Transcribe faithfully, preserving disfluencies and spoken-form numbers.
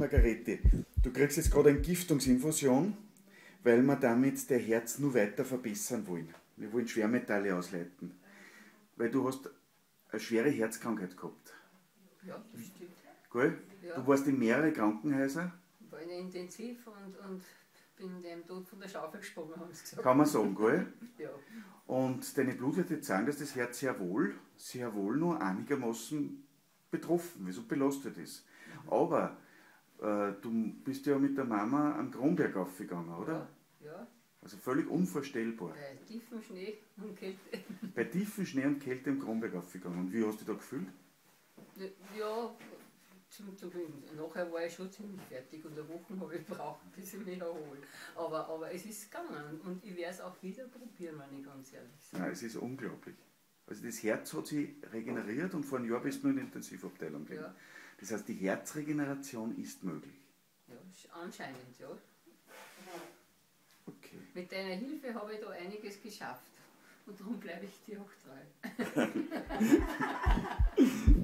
Margarete, du kriegst jetzt gerade Entgiftungsinfusion, weil wir damit dein Herz nur weiter verbessern wollen. Wir wollen Schwermetalle ausleiten. Weil du hast eine schwere Herzkrankheit gehabt. Ja, das stimmt. Gell? Ja. Du warst in mehreren Krankenhäusern. Ich war in der Intensiv und, und bin dem Tod von der Schaufel gesprungen, haben sie gesagt. Kann man sagen, gell? Ja. Und deine Blutwerte zeigen, dass das Herz sehr wohl, sehr wohl nur einigermaßen betroffen ist und belastet ist. Aber äh, du bist ja mit der Mama am Kronberg aufgegangen, oder? Ja, ja. Also völlig unvorstellbar. Bei tiefem Schnee und Kälte. Bei tiefem Schnee und Kälte am Kronberg aufgegangen. Und wie hast du dich da gefühlt? Ja, zum, zum, nachher war ich schon ziemlich fertig und eine Woche habe ich gebraucht, bis ich mich erhole. Aber, aber es ist gegangen und ich werde es auch wieder probieren, wenn ich ganz ehrlich bin. Nein, es ist unglaublich. Also das Herz hat sich regeneriert und vor einem Jahr bist du nur in der Intensivabteilung drin. Ja. Das heißt, die Herzregeneration ist möglich. Ja, anscheinend, ja. Okay. Mit deiner Hilfe habe ich da einiges geschafft und darum bleibe ich dir auch treu.